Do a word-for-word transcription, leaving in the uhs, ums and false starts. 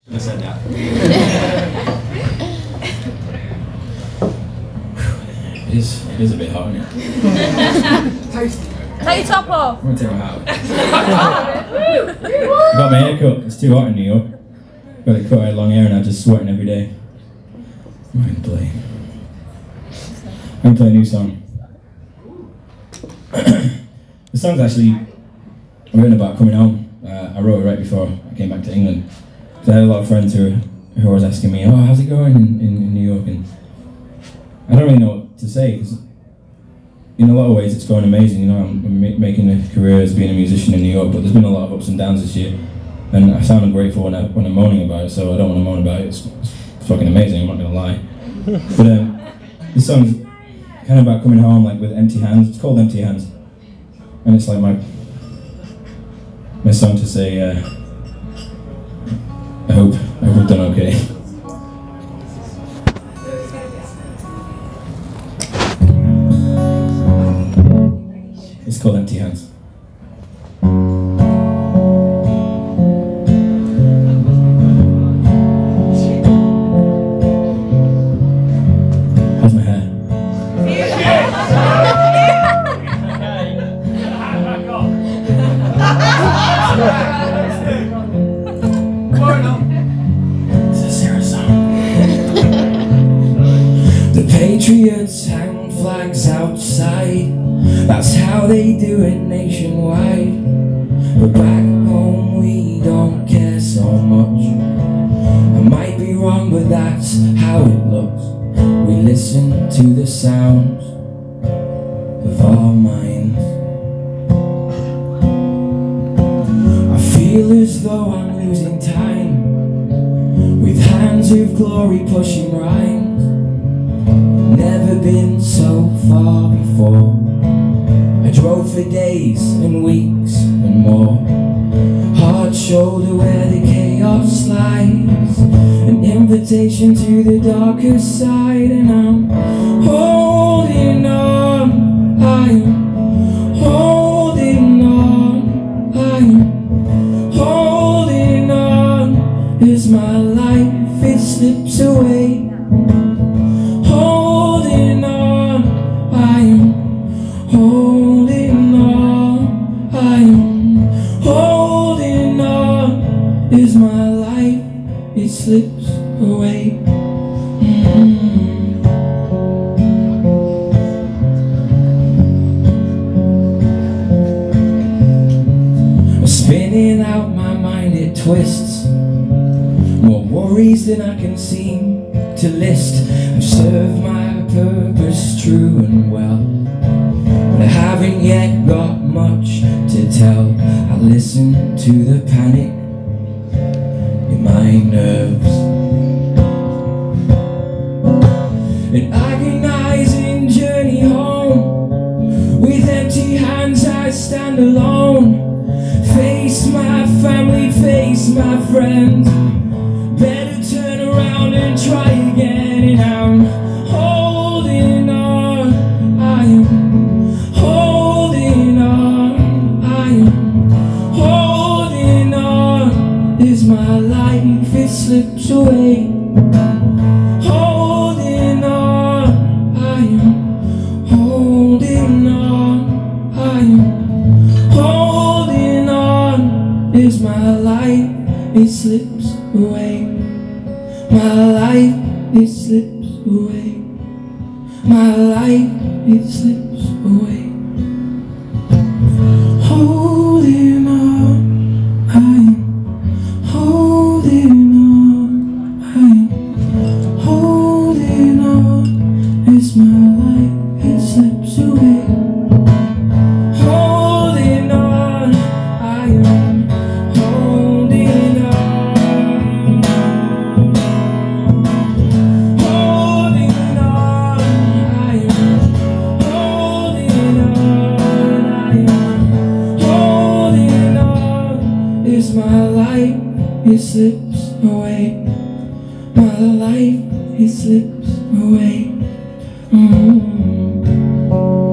I said that. It is, it is a bit hot, isn't it? Take your top off. I'm going to take my hat off. I got my hair cut. It's too hot in New York. Got it cut, I had long hair and I'm just sweating every day. I'm going to play. I'm going to play a new song. The song's actually written about coming home. Uh, I wrote it right before I came back to England. Because I had a lot of friends who, who were always asking me, oh, how's it going in, in, in New York? And I don't really know what to say, because in a lot of ways it's going amazing. You know, I'm, I'm ma making a career as being a musician in New York, but there's been a lot of ups and downs this year. And I sound ungrateful when, I, when I'm moaning about it, so I don't want to moan about it. It's, it's fucking amazing, I'm not going to lie. But um, this song's kind of about coming home like with empty hands. It's called Empty Hands. And it's like my, my song to say, uh, I hope, I hope I've done okay. It's called Empty Hands. How's my hair? It's a Sarah song. The Patriots hang flags outside. That's how they do it nationwide. But back home we don't care so much. I might be wrong, but that's how it looks. We listen to the sounds of our minds. I feel as though I'm losing time, with hands of glory pushing rhymes. Never been so far before. I drove for days and weeks and more. Hard shoulder where the chaos lies, an invitation to the darker side. And I'm holding on, I'm holding on, I'm holding on. As my life, it slips away. Holding on, I'm holding on, I'm holding on. As my life, it slips away. Mm-hmm. Spinning out my mind, it twists. More worries than I can seem to list. I've served my purpose true and well, but I haven't yet got much to tell. I listen to the panic in my nerves. An agonizing journey home. With empty hands I stand alone. Face my family, face my friends. Better turn around and try again. And I'm holding on, I am holding on, I am holding on. As my life, it slips away. Holding on, I am holding on, I am holding on. As my life, it slips away. My life, it slips away. My life, it slips away. Holding on, I'm holding on, I'm holding on. As my life, it slips away. Holding on, I am holding on. Holding on, I am holding on, I am holding on. As my life, it slips away. My life, it slips away. Mm-hmm.